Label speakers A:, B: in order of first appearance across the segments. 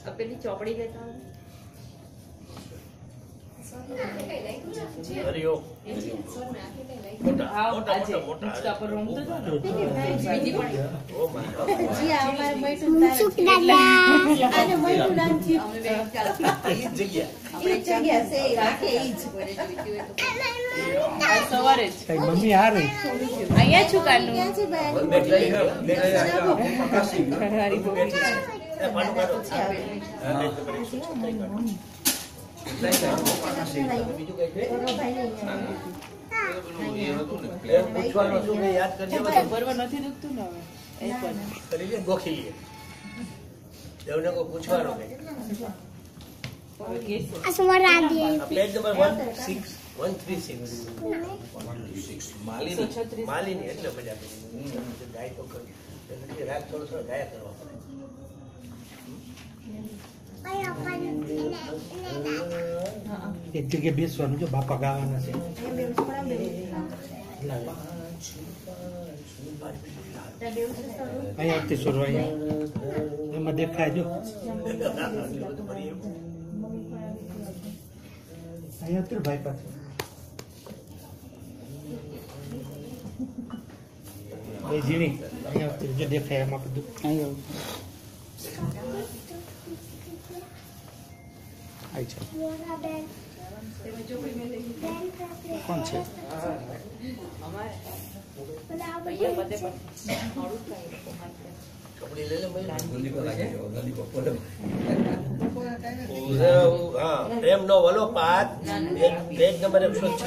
A: પેલી ચોપડી લેતા
B: હરિયો
A: સવારે
C: મમ્મી આ રહી
A: અહીંયા છું કાનું ભરવા નથી દુખતું ને હવે
B: ગોખી લે દેવને કોઈ પૂછવાનો પેજ નંબર 136 માલિની એટલે મજા ગાય તો કરી રાત થોડો થોડો ગાયા કરવા પડે
C: એક જગ્યાએ બેસવાનું જો બાપા ગાવાના છે અહીંયા આવતી સુરવા એમાં દેખાય જો અહીંયા આવતું ભાઈ પાસે એ ઝીણી અહીંયા આવતી જો દેખાય એમાં બધું અહીંયા કોણ છે
B: કપડી લઈ લે પ્રેમ નો વલો પાત પેજ નંબર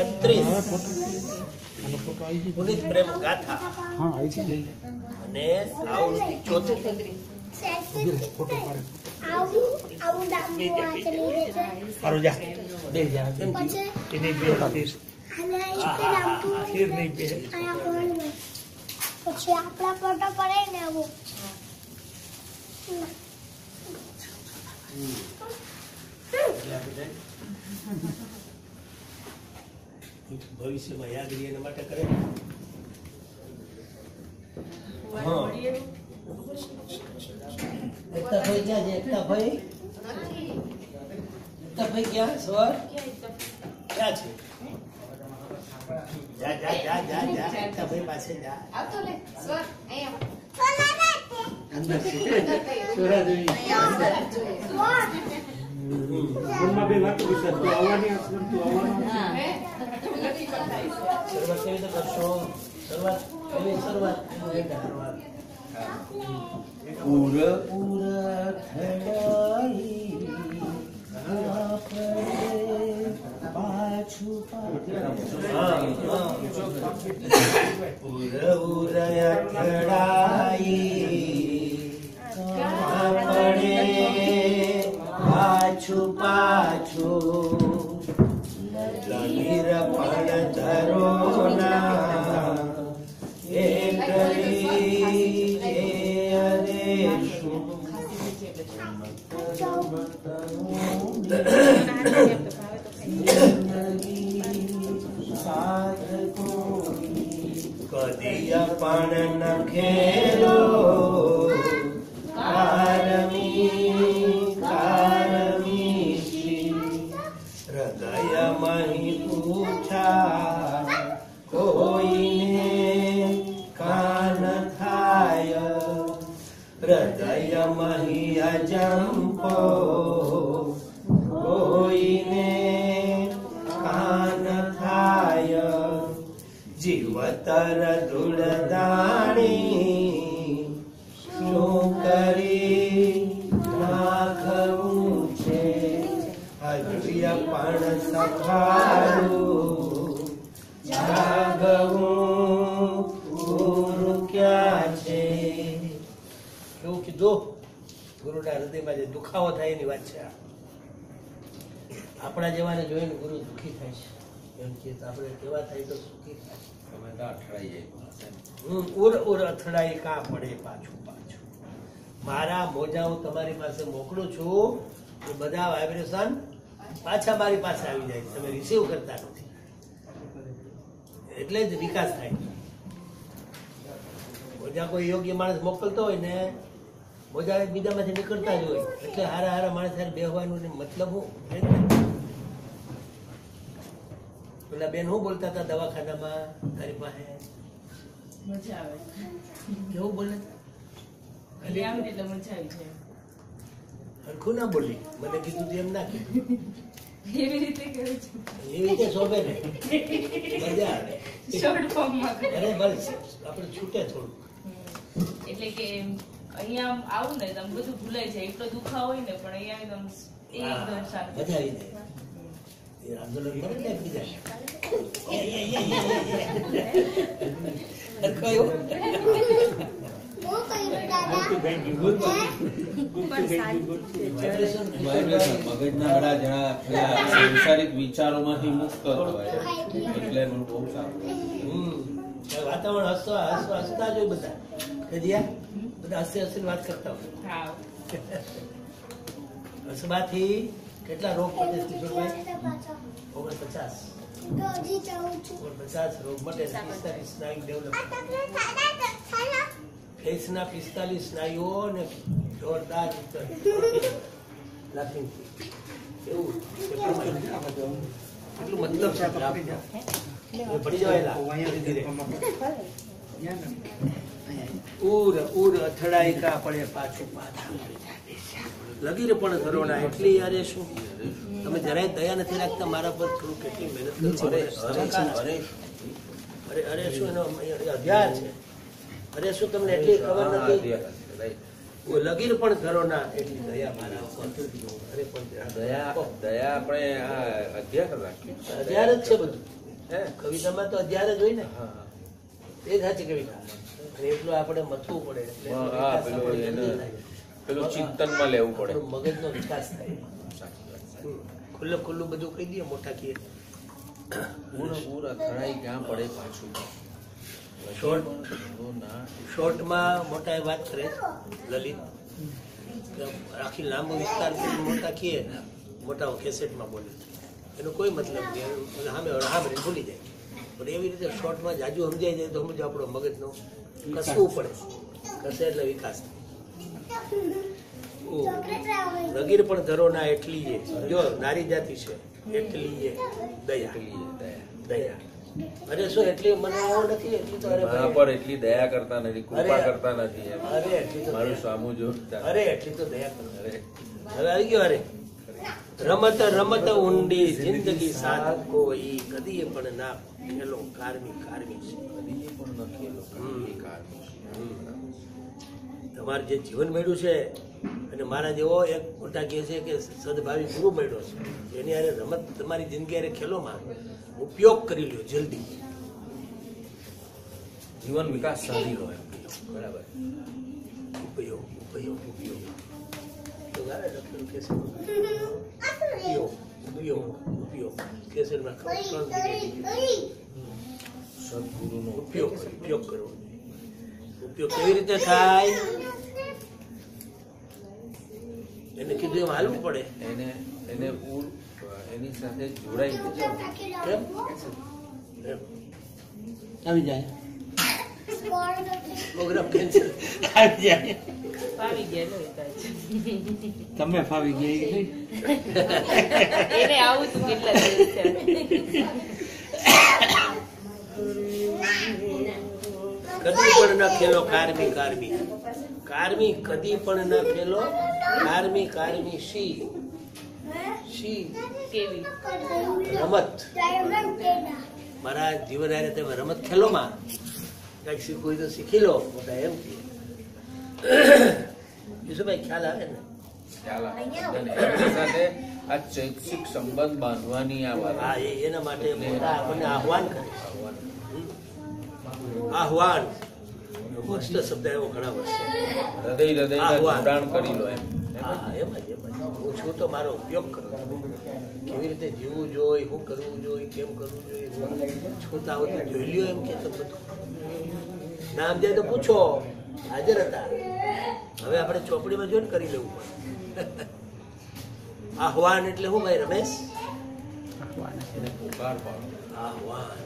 B: 136 પુનિત પ્રેમ ગાથા અને આવૃત્તિ 34
C: સારું જા બે જા એને બે પછી
D: આપણા ફોટો પડે ને આવું
B: ભવિષ્યમાં યાદ રહે એના માટે કરે એકતા ભાઈ ક્યાં છે એકતા ભાઈ ક્યાં સ્વર ક્યાં છે જા જા જા જા જા એકતા ભાઈ પાસે જા
A: આવતો લે સ્વર અહીંયા
C: અંદર છે સોરાદેવી મનમાં બે વાત વિશે તો આવવાની આશ્રમ તો આવવાનું
B: શરૂઆત કેવી રીતે કરશો શરૂઆત પૂર પૂર ઠડાઈ પાછું પૂર ઉરય ઠડાઈ પડે પાછું પાછું લગીર પણ ધરો ના એ કરી કદીય પણ નખેલો હૃદય મહી પૂછા કોઈને કાન થાય હૃદય મહી અજંપો કોઈને કાન થાય જીવતર ધૂળદાણી શું કરી નાખવું છે હૃદય પણ સખારું જાગવું ગુરુ ક્યાં છે એવું કીધું ગુરુના હૃદયમાં જે દુખાવો થાય એની વાત છે આપણા જેવાને જોઈને ગુરુ દુઃખી થાય છે એમ કે આપણે કેવા થાય તો સુખી થાય ઉર અથડાઈ કાં પડે પાછું પાછું મારા મોજા હું તમારી પાસે મોકલું છું એ બધા વાઇબ્રેશન પાછા મારી પાસે આવી જાય તમે રિસીવ કરતા નથી એટલે જ વિકાસ થાય મોજા કોઈ યોગ્ય માણસ મોકલતો હોય ને મોજા બીજામાંથી નીકળતા જ હોય એટલે હારા હારા માણસ હારે બેહવાનું ને મતલબ હું પેલા બેન શું બોલતા હતા દવાખાનામાં તારી પાસે
A: મજા આવે
B: કેવું બોલે
A: ખાલી આમ એટલે મજા આવી જાય
B: હરખું ના બોલી મને કીધું તું એમ ના કીધું
A: એવી રીતે કરું છું
B: એવી રીતે શોભે ને મજા આવે
A: શોર્ટ ફોર્મમાં
B: અરે બસ આપણે છૂટે થોડું
A: એટલે કે અહીંયા આમ આવું ને તો આમ બધું ભૂલાઈ જાય એટલો દુખાવો હોય ને પણ અહીંયા એકદમ શાંત
B: મજા આવી જાય એ આંદોલન કરે ને એકબીજા કયું
D: હું કર્યું દાદા
E: મગજના ઘણા જણા પેલા સંસારિક વિચારોમાંથી મુક્ત થવાય એટલે એનું બહુ સારું.
B: વાતાવરણ હસતા જ હોય બધા કજિયા બધા હસી વાત કરતા હોય
A: હા
B: હસવાથી કેટલા રોગ મટે કિશોરભાઈ?
D: પાછો
B: 49
D: હજી જાઉં છું
B: 49 રોગ મટે. 45 સ્નાયુ ડેવલપ, ફેસના 45 સ્નાયુઓ ને જોરદાર લાફિંગ એવું એટલું મતલબ છે પડી જવાયેલા ધીરે ઉર અથડાઈ કા પડે પાછું પાછા લગીરે પણ ઘરોના એટલી યારે શું તમે જરાય દયા નથી રાખતા મારા પર થોડું કેટલી મહેનત કરો. અરે શું એનો અધ્યાર છે. અરે શું તમને એટલી ખબર નથી? લગીર પણ ઘરોના એટલી દયા મારા ઉપર. અરે પણ
E: દયા આપણે આ અધ્યાર રાખ્યું.
B: અધ્યાર જ છે બધું. હે કવિતામાં તો અધ્યાર જ હોય ને. એ જ સાચી કવિતા. એટલું આપણે મથવું પડે એટલે
E: પેલું ચિંતનમાં લેવું પડે,
B: મગજનો વિકાસ થાય. ખુલ્લું બધું કહી દઈએ મોટા કીએ.
E: પૂર અથડાઈ ક્યાં પડે પાછું.
B: શોર્ટમાં મોટા વાત કરે લલિત, આખી લાંબો વિસ્તાર મોટા કીએ મોટા કેસેટમાં બોલે એનો કોઈ મતલબ નહીં. સામે ભૂલી જાય પણ એવી રીતે શોર્ટમાં જાજુ સમજાઈ જાય તો સમજો આપણો મગજનો કસવું પડે. કસે એટલે વિકાસ થાય. લગીર પણ ધરોના એટલી જો નારી જાતિ છે એટલી દયા. અરે શું એટલી મને એવો નથી એટલી તો
E: મારા પર એટલી દયા કરતા નથી, કૃપા કરતા નથી.
B: અરે એટલી તો
E: મારું સામું જો
B: અરે એટલી તો દયા કરો. હવે આવી ગયો. અરે રમત રમત ઊંડી જિંદગી સાથ કોઈ કદી પણ ના ખેલો કારમી છે.
E: કદી પણ ન ખેલો કારમી.
B: તમારે જે જીવન મળ્યું છે અને મારા જેવો એક મોટા કહે છે કે સદભાવી ગુરુ મળ્યો છે એની હારે રમત તમારી જિંદગી હારે ખેલોમાં ઉપયોગ કરી લ્યો જલ્દી.
E: જીવન વિકાસ સારી હોય.
B: બરાબર. ઉપયોગ તો ગારે ડોક્ટર કહે છે ઉપયોગ કેસરમાં
E: સદગુરુનો
B: ઉપયોગ કરવો. ઉપયોગ કેવી રીતે થાય એને કીધું એમ હાલવું પડે.
E: એને એની સાથે જોડાઈ જજો.
B: કેમ
C: આવી જાય
B: પ્રોગ્રામ કેન્સલ.
C: આવી જાય
A: ફાવી ગયા લો
C: તમે ફાવી ગયા એ નહીં.
A: એને આવું તું કેટલા દિવસ
B: કદી પણ ન ખેલો કારમી કદી પણ ન ખેલો કારમી શી
A: કેવી
B: રમત. મારા જીવન હારે તમે રમત ખેલોમાં કઈક શીખવું હોય તો શીખી લો. મોટા એમ કે યુસુભાઈ ખ્યાલ આવે ને?
E: ખ્યાલ આવે. એની સાથે આ ચૈતસિક સંબંધ બાંધવાની આ વાત.
B: હા એના માટે મોટા આપણને આહવાન કરે. આહવાન મસ્ત શબ્દ એવો ઘણા વર્ષે
E: હૃદય જોડાણ કરી લો એમ.
B: હા એમ જ હું છું તો મારો ઉપયોગ કરું. કેવી રીતે જીવવું જોઈએ, શું કરવું જોઈએ, કેમ કરવું જોઈએ, છોતા હોય તો જોઈ લ્યો એમ કે બધું ના સમજાય તો પૂછો. હાજર હતા. હવે આપણે ચોપડીમાં જોઈને કરી લેવું પડે. આહવાન એટલે શું ભાઈ રમેશ?
E: એને પોકાર પાડો.
B: આહવાન.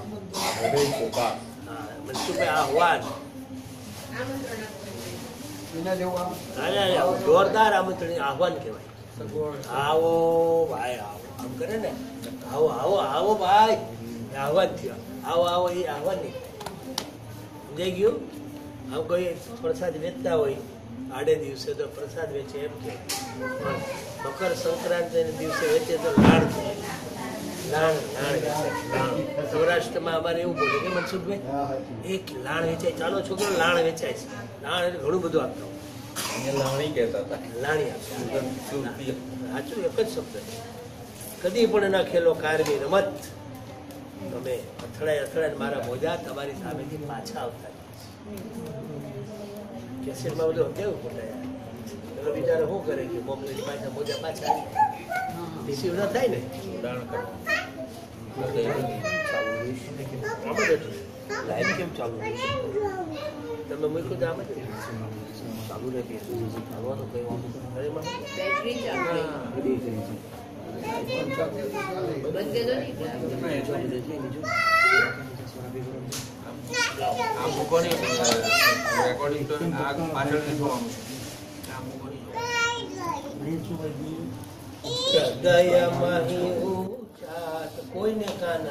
E: હૃદય પોકાર.
B: હા મનસુખભાઈ આહવાન. જોરદાર આમંત્રણ આહવાન કહેવાય. આવો ભાઈ આવો આમ કરે ને, આવો આવો આવો ભાઈ આહવાન થયું. આવો આવો એ આહવાન નહીં સમજાઈ ગયું. આમ કોઈ પ્રસાદ વેચતા હોય આડે દિવસે તો પ્રસાદ વેચે એમ કે, મકર સંક્રાંતિ દિવસે વેચે તો લાડ થાય. લાણ સૌરાષ્ટ્રમાં અમારે એવું બોલે કે મનસુખભાઈ એક લાણ વેચાય, ચાલો છોકરો લાણ વેચાય છે. લાણ એટલે ઘણું બધું આપતા હોય.
E: લાણી કહેતા હતા.
B: લાણી આપતા સાચું એક જ શબ્દ. કદી પણ ના ખેલો કારની રમત. તમે અથડાય મારા મોજા તમારી સામેથી પાછા આવતા કેસેટમાં બધું કેવું ખોટાય. પેલો બિચારો શું કરે કે મોકલી પાછા મોજા પાછા રિસીવ ના થાય ને.
C: લાઈન કેમ ચાલુ
B: તમે મૂક્યું તો આમ જ
C: ચાલુ રહેતી ચાલવા તો કઈ વાંધો
A: બેટરી ચાલુ બંધ
E: આ મૂકવાની રેકોર્ડિંગ તો આ પાછળ જોવાનું
B: હૃદયમાં કોઈને કાન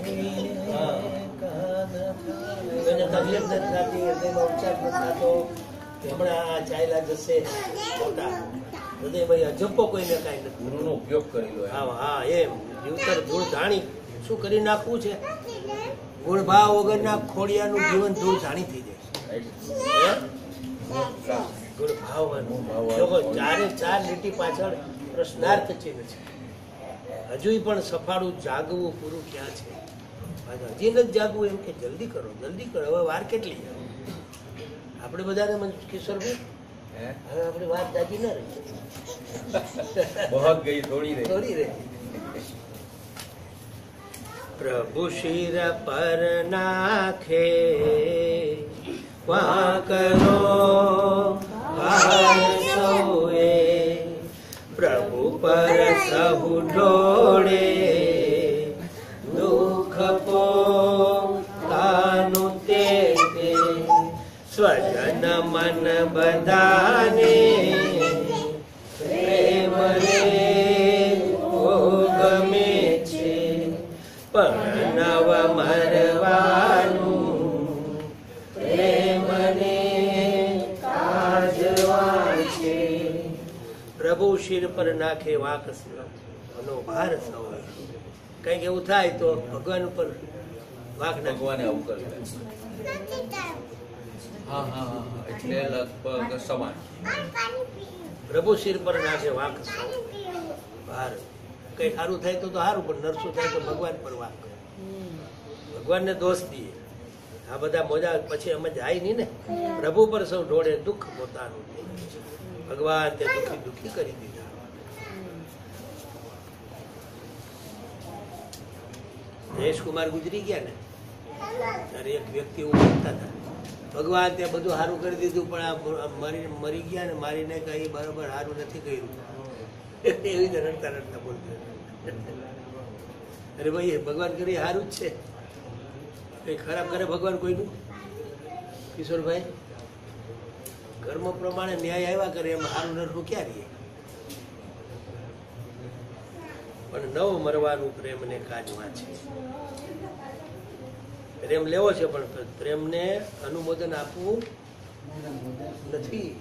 B: તકલીફ નથી થતી, હૃદયમાં ઉચ્ચાર નથી થતો. હમણાં આ ચાલ્યા જશે મોટા હૃદયમાં અજબ્બો કોઈને કાંઈ નથી.
E: ગુરુનો ઉપયોગ કરી લો.
B: હા હા એમ જીવતર ધૂળ ધાણી શું કરી નાખવું છે. ગુણ ભાવ વગરના ખોડિયાનું જીવન ધૂળ ધાણી થઈ જાય. ગુણ ભાવવાનું ચારે ચાર લીટી પાછળ પ્રશ્નાર્થ ચિહ્ન છે. હજુ પણ સફાળું જાગવું પૂરું ક્યાં છે. હજી નથી જાગવું એમ કે જલ્દી કરો જલ્દી કરો. હવે વાર કેટલી આપણે બધાને કિશોરભાઈ હવે આપણે વાત જાગી ના રહી.
E: બહુ ગઈ થોડી
B: રહી. પ્રભુ શિર પર નાખે વાંકનો સૌએ, પ્રભુ પર સહુ ઢોળે દુઃખ પોતાનું તે સ્વજન મન બધાને પ્રેમ રે ગમે છે. પણ નવ મરવાનું પ્રેમને કાજવા છે. પ્રભુ શિર પર નાખે વાંક નો ભાર સૌ. કઈક એવું થાય તો ભગવાન ઉપર વાંક
E: ભગવાને આવું કર્યું. હા હા હા એટલે લગભગ સમાન.
B: પ્રભુ શિર પર નાખે વાંક સૌ ભાર. કઈ સારું થાય તો સારું, પણ નરસું થાય તો ભગવાન પર વાંક. ભગવાનને દોષ દઈએ. આ બધા મોજા પછી અમે જાય નહીં ને. પ્રભુ પર સૌ ઢોળે દુઃખ પોતાનું. ભગવાન તે દુઃખી દુઃખી કરી દીધા. જયેશકુમાર ગુજરી ગયા ને ત્યારે એક વ્યક્તિ એવું બોલતા હતા, ભગવાન તે બધું સારું કરી દીધું પણ આ મરી ગયા ને મારીને કઈ બરોબર સારું નથી કર્યું. એવી રીતે રડતા રડતા બોલતા. અરે ભાઈ ભગવાન કરી સારું જ છે. કઈ ખરાબ કરે ભગવાન કોઈનું? કિશોરભાઈ કર્મ પ્રમાણે ન્યાય આવ્યા કરે એમ સારું નરનું ક્યાં રહીએ. પણ નવ મરવાનું પ્રેમને કાજમાં છે. પ્રેમ લેવો છે પણ પ્રેમને અનુમોદન આપવું નથી.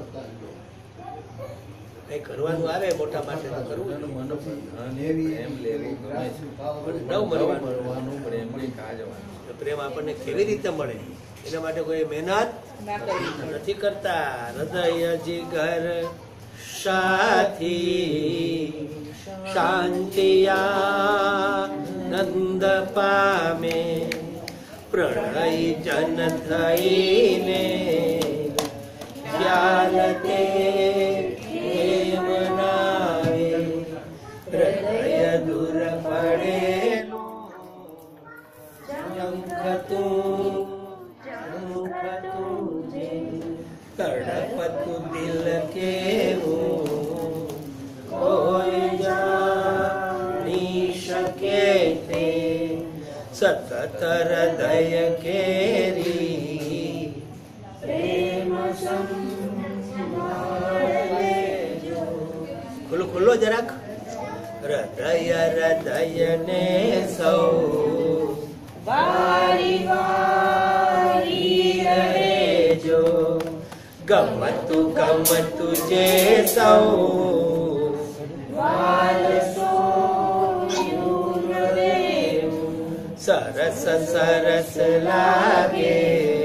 B: કઈ કરવાનું આવે મોટા માટે તો કરવું.
E: એમ લેવું ગમે છે.
B: પણ નવ મરવાનું
E: પ્રેમને કાજવાનું.
B: પ્રેમ આપણને કેવી રીતે મળે એના માટે કોઈ મહેનત નથી કરતા. હૃદય જીગર સાથી શાંતિયાનંદ પામે, પ્રણય જન થઈને ખ્યાલ તે મનાવે. હૃદય દૂર પડેલું તડપતું દિલ કેવું કોઈ જાણી શકે તે. સતત હૃદય કેરી પ્રેમ સંગ બોલો ખુલ્લો જરાક. હૃદય હૃદય ને સૌ
A: વારી વારી
B: રહેજો, ગમતું ગમતું જે સૌ સરસ સરસ લાગે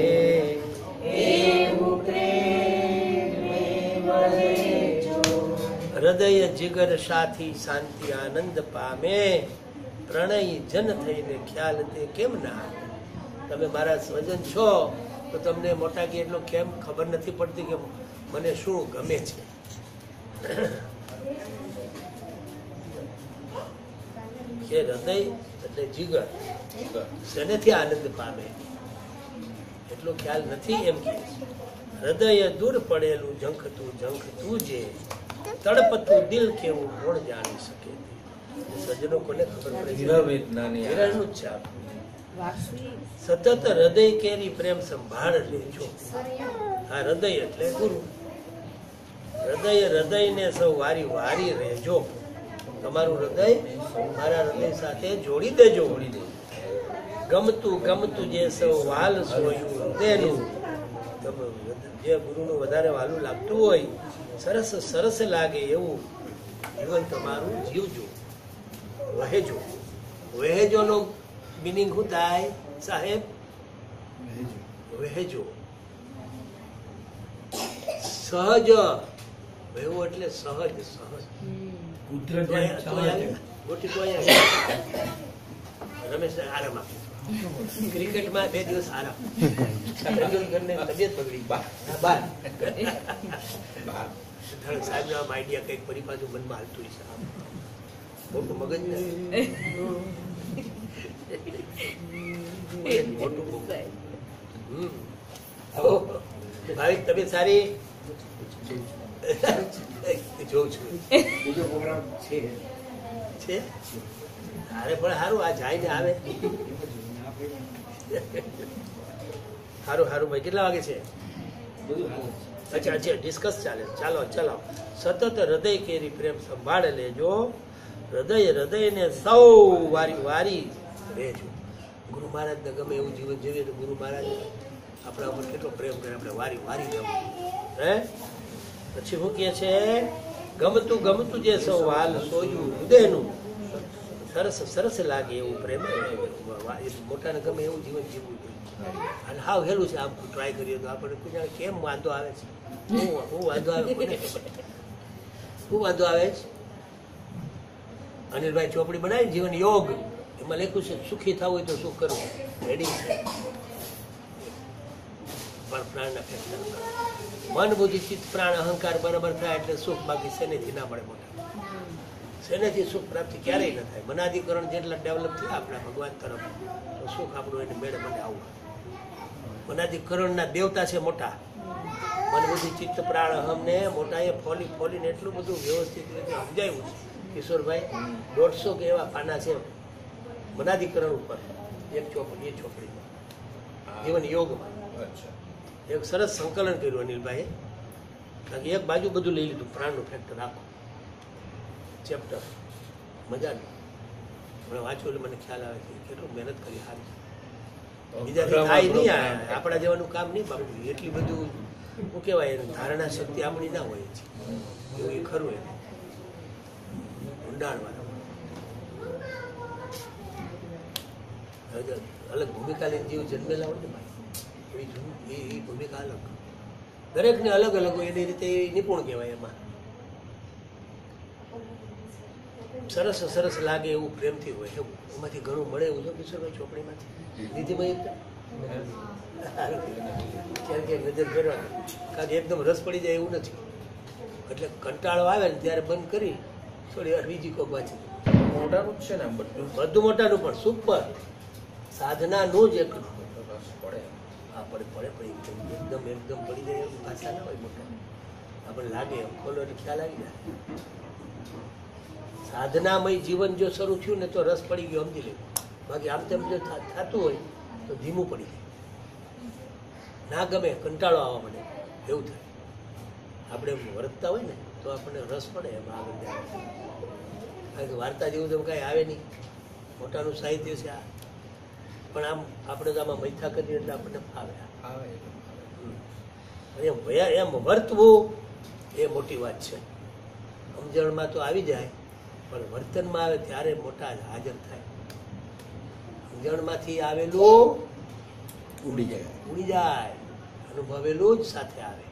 B: હૃદય જીગર સાથી શાંતિ આનંદ પામે, પ્રણય જન થઈને ખ્યાલ તે કેમ ના આવે. તમે મારા સ્વજન છો તો તમને મોટા કે એટલો કેમ ખબર નથી પડતી કે મને શું ગમે છે. કે હૃદય એટલે જીગર શેનેથી આનંદ પામે એટલો ખ્યાલ નથી એમ કે હૃદય દૂર પડેલું ઝંખતું ઝંખતું જે તડપતું દિલ કેવું કોણ જાણી શકે. સજ્જનો કોને ખબર પડે?
E: હીરાવેદનાની
B: હીરાનું જ છે આ. સતત હૃદય કેરી પ્રેમ સંભાળ લેજો. આ હૃદય એટલે ગુરુ. હૃદય હૃદયને સૌ વારી વારી રહેજો. તમારું હૃદય મારા હૃદય સાથે જોડી દેજો. ગમતું ગમતું જે સૌ વાલ સોયું હૃદયનું, જે ગુરુનું વધારે વાલું લાગતું હોય, સરસ સરસ લાગે એવું જીવન તમારું જીવજો, વહેજો. વહેજો નો મિનિંગ શું થાય સાહેબ? વહેજો. સહજ વહેવું એટલે સહજ સહજ. ગોટી તો રમેશ આરામ આપે. ક્રિકેટમાં 2 દિવસ આરામ. તેંડુલકરને તબિયત બગડી બાર સાહેબ ના આઈડિયા કઈક ફરી પાછું મનમાં હાલતું છે. મોટું મગજ ને મોટું ભાવિક તબિયત સારી જોઉં છું. બીજો પ્રોગ્રામ છે અરે પણ સારું આ જાય ને આવે. સારું સારું ભાઈ કેટલા વાગે છે? અચ્છા અચ્છા ડિસ્કસ ચાલે. ચાલો ચલાવો. સતત હૃદય કેરી પ્રેમ સંભાળ લેજો. હૃદય હૃદયને સૌ વારી વારી રહેજો. ગુરુ મહારાજને ગમે એવું જીવન જીવીએ તો ગુરુ મહારાજ આપણા ઉપર કેટલો પ્રેમ કરે. આપણે વારી વારી ગમે. હે પછી શું કે છે? ગમતું ગમતું જે સૌ વાલ સોયું હૃદયનું, સરસ સરસ લાગે એવું પ્રેમ. મોટાને ગમે એવું જીવન જીવવું જોઈએ. અને હાવ હેલું છે. આમ ટ્રાય કરીએ તો આપણે કેમ વાંધો આવે છે? હું વાંધો આવે શું વાંધો આવે છે? અનિલભાઈ ચોપડી બનાવી જીવન યોગ, એમાં લખ્યું છે સુખી થવું હોય તો સુખ કરવું. રેડી છે. પણ પ્રાણના ફેક્ટર મન બુદ્ધિ ચિત્ત પ્રાણ અહંકાર બરાબર થાય એટલે સુખ. બાકી શેનેથી ના મળે મોટા. શેનેથી સુખ પ્રાપ્તિ ક્યારેય ન થાય. મનાધિકરણ જેટલા ડેવલપ થયા આપણા ભગવાન તરફ તો સુખ આપણું એને મેળે મને આવું. મનાધિકરણના દેવતા છે મોટા. મન બુદ્ધિ ચિત્ત પ્રાણ અહમને મોટા એ ફોલી ફોલીને એટલું બધું વ્યવસ્થિત રીતે સમજાયું છે કિશોરભાઈ. 150 કે એવા પાના છે મનાધિકરણ ઉપર. એક ચોપડી એ ચોપડીમાં જીવન યોગમાં એક સરસ સંકલન કર્યું અનિલભાઈ. કારણ કે એક બાજુ બધું લઈ લીધું પ્રાણનું ફેક્ટર આખું ચેપ્ટર. મજાનું. મને વાંચ્યું એટલે મને ખ્યાલ આવે કે કેટલું મહેનત કરી સારી. બીજાથી થાય નહીં. આપણા જેવાનું કામ નહીં બાપુ. એટલી બધું શું કહેવાય ધારણા શક્તિ આપણી ના હોય છે એવું એ ખરું. એને ઊંડાણવાળા અલગ ભૂમિકા લઈને જીવ જન્મેલા હોય ને ભાઈ, એ ભૂમિકા અલગ. દરેકને અલગ અલગ હોય એની રીતે નિપુણ કહેવાય. એમાં સરસ સરસ લાગે એવું પ્રેમથી હોય એવું. એમાંથી ઘણું મળે એવું છે કિશોરભાઈ ચોપડીમાંથી. નિધિમાં ક્યારેક નજર ફેરવાની. કારણ કે એકદમ રસ પડી જાય એવું નથી. એટલે કંટાળો આવે ને ત્યારે બંધ કરી થોડી વાર બીજી કોક વાંચી.
E: મોટાનું જ છે ને બધું
B: મોટાનું પણ સુપર. સાધનાનું જ એકલું પડે. હા પડે એકદમ એકદમ પડી જાય એવું ભાષા ના હોય મોટા. આપણને લાગે એમ ખોલો એટલે ખ્યાલ આવી જાય. સાધનામય જીવન જો શરૂ થયું ને તો રસ પડી ગયો સમજી લેવું. બાકી આમ તેમ જો થતું હોય તો ધીમું પડી જાય. ના ગમે કંટાળો આવવા મળે એવું થાય. આપણે વર્તતા હોય ને તો આપણને રસ પડે એમાં આગળ જાય. કારણ કે વાર્તા જેવું તો કાંઈ આવે નહીં, મોટાનું સાહિત્ય છે આ. પણ આમ આપણે તો આમાં મૈથા કરીએ એટલે આપણને ફાવે. એમ વર્તવું એ મોટી વાત છે. સમજણમાં તો આવી જાય પણ વર્તનમાં આવે ત્યારે મોટા હાજર થાય. સમજણમાંથી આવેલું ઉડી જાય, અનુભવેલું જ સાથે આવે.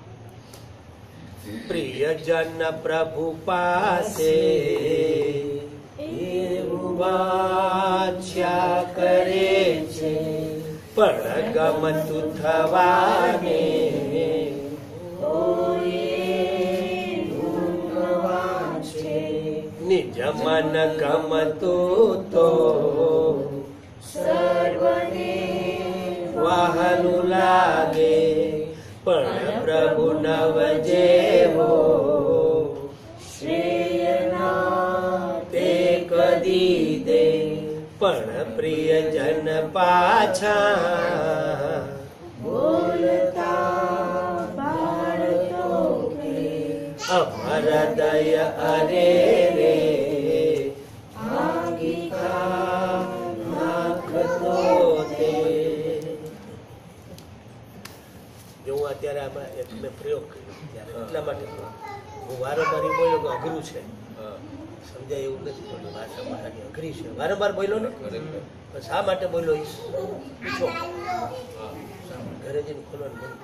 B: પ્રિયજન પ્રભુ પાસે એવું વાંચ્યા કરે છે, પણ ગમતું થવાને નિજ મન ગમતું તો સર્વને વાહનું લાગે, પણ પ્રભુ નવ જેવો તે કદી દે. પણ પ્રિયજન પાછા અમર દય અરે રે નાખતો દે. જો હું અત્યારે આમાં એક મેં પ્રયોગ કર્યો ત્યારે એટલા માટે હું વારંવાર બોલ્યો કે અઘરું છે, સમજાય એવું નથી બોલ્યો. ભાષા મારાની અઘરી છે, વારંવાર બોલ્યો ને. પણ શા માટે બોલ્યો એ પૂછો. ઘરે જઈને ખોલવાનું બંધ.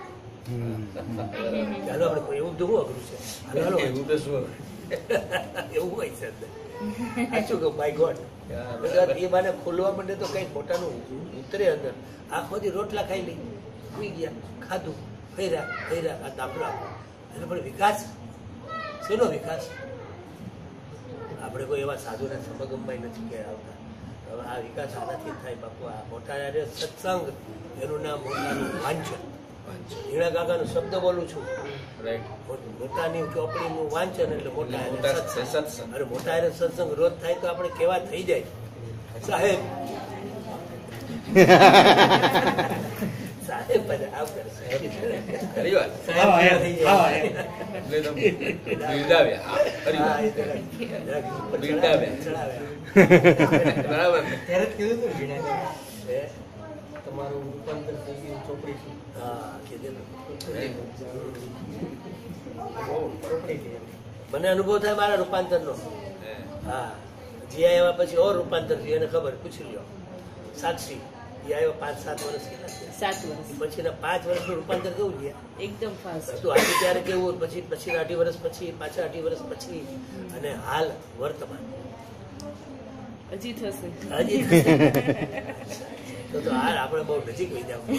B: ચાલો આપણે એવું તો શું અઘરું છે, હાલો એવું તો શું એવું હોય છે સાચું કે માય ગોડ. એ બાને ખોલવા માંડે તો કઈ મોટાનું ઉતરે અંદર. આખોથી રોટલા ખાઈ લઈ સુઈ ગયા, ખાધું, ફર્યા આ દાખલો આપો એટલે પણ વિકાસ શેનો વિકાસ? આપણે કોઈ એવા સાધુના સમાગમમાં નથી કે આવતા. હવે આ વિકાસ આનાથી થાય બાપુ. આ મોટા સત્સંગ એનું નામ મોટાનું વાંચન. હીણા કાકાનો શબ્દ બોલું છું, મોટાની ચોપડીનું વાંચન એટલે મોટા સત્સંગ. અરે મોટા સત્સંગ રોજ થાય તો આપણે કેવા થઈ જાય સાહેબ. સાહેબ તમારું રૂપાંતર થઈ ગયું ચોપડી. હા મને અનુભવ થાય મારા રૂપાંતર નો. હા જે આવ્યા પછી ઓર રૂપાંતર થયું એને ખબર, પૂછી લ્યો. સાક્ષી એ આવ્યા 5-7 વર્ષ પછી 5 વર્ષનું રૂપાંતર કેવું છે?
A: એકદમ ફાસ્ટ.
B: તો આજે ત્યારે કેવું, પછી 18 વર્ષ પછી, પાછા 18 વર્ષ પછી, અને હાલ વર્તમાન
A: હજી થશે.
B: તો હાલ આપણે બહુ નજીક વહી જાવ.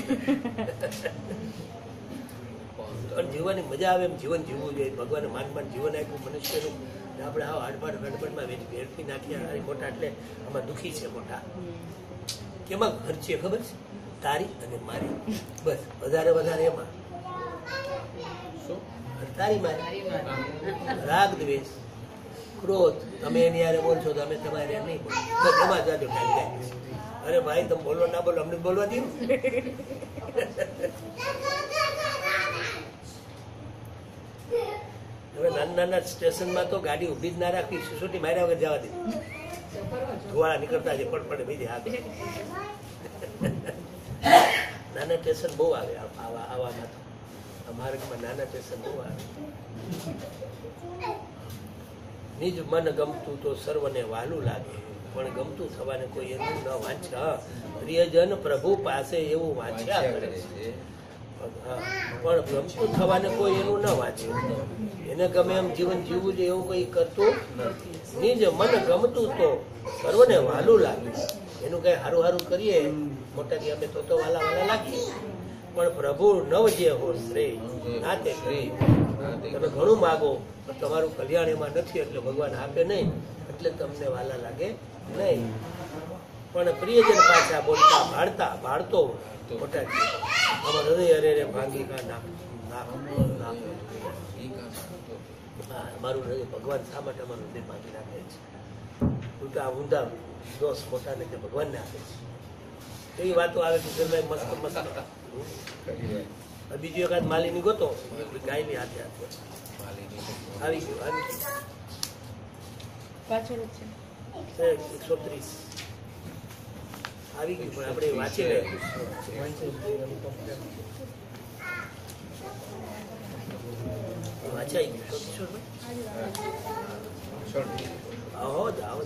B: પણ જીવવાની મજા આવે એમ જીવન જીવવું જોઈએ. ભગવાને માન જીવન આપ્યું મનુષ્યનું, આપણે આવો હડપડમાં વેડફી નાખ્યા. મોટા એટલે આમાં દુઃખી છે મોટા. કેમાં ઘર છે ખબર છે? તારી અને મારી, બસ. વધારે એમાં તારી મારી. રાગ દ્વેષ ક્રોધ તમે એની યારે બોલશો તો અમે તમારે નહીં બોલો, એમાં જાજો ટાઈમ જાય. અરે ભાઈ તમે બોલો ના બોલો, અમને બોલવા દે. હવે નાના સ્ટેશનમાં તો ગાડી ઊભી જ ના રાખવી, સિસોટી માર્યા વગર જવા દે. ધુવાળા નીકળતા છે પડપડે બીજે હાથ. નાના સ્ટેશન બહુ આવે આવામાં તો. આ માર્ગમાં નાના સ્ટેશન બહુ આવે. નિજ મન ગમતું તો સર્વને વાલું લાગે, પણ ગમતું થવાને કોઈ એનું ન વાંચે. પ્રિયજન પ્રભુ પાસે એવું વાંચ્યા કરે છે, પણ ગમતું થવાને કોઈ એનું ન વાંચે. એને ગમે એમ જીવન જીવવું છે એવું કઈ કરતું નિજ મન ગમતું તો સર્વને વાલું લાગે. એનું કઈ હારું કરીએ મોટાથી અમે તો વાલા લાગીએ, પણ પ્રભુ નવ જે હો શ્રેય નાતે શ્રેય. તમે ઘણું માગો પણ તમારું કલ્યાણ એમાં નથી એટલે ભગવાન આપે નહીં, એટલે તમને વાલા લાગે નહીં. પણ પ્રિયજન પાછા બોલતા ભાળતો મોટા અમાર હૃદય અરે ભાંગી કા નાખ. અમારું હૃદય ભગવાન શા માટે અમારું હૃદય ભાંગી નાખે છે? ઉલટા ઊંધા દોષ મોટાને તે ભગવાનને આપે છે. એવી વાતો આવે કે મસ્ત બીજું એકાદ માલીની ગોતો ગાયની હાથે હાથે આવી ગયું
A: પાછળ જ છે
B: 130 આવી ગયું પણ આપણે વાંચી લે વાંચાઈ ગયું આવો જાઓ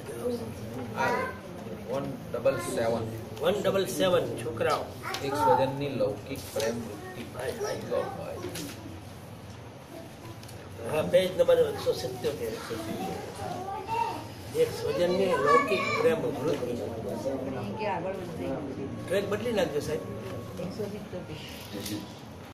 B: 177 છોકરાઓ
E: એક સ્વજનની લૌકિક પ્રેમ વૃત્તિ
B: હા પેજ નંબર 177 એક સ્વજનની લૌકિક પ્રેમ વૃત્તિ ટ્રેક બદલી નાખજો સાહેબ
A: 177